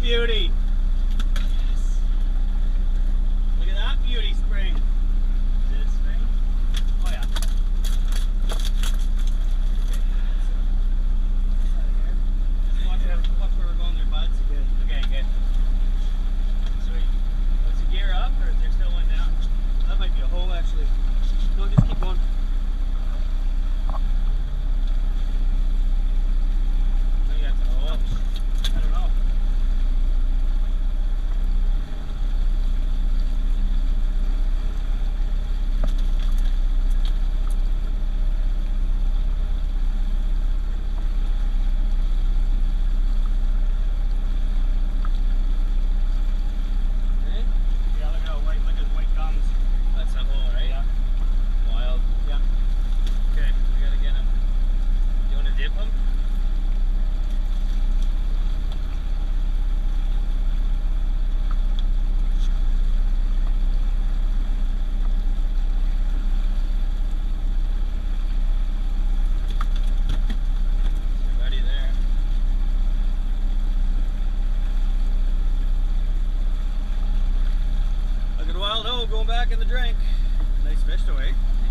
beauty. Yes. Look at that beauty, Spring. Is it Spring? Oh yeah. Watch where we're going there, buds. Good. Okay, good. Sweet. Was the gear up or is there still one down? That might be a hole actually. No, just keep going. I think that's a hole. I don't know. Wild hoe going back in the drink. Nice fish to weigh.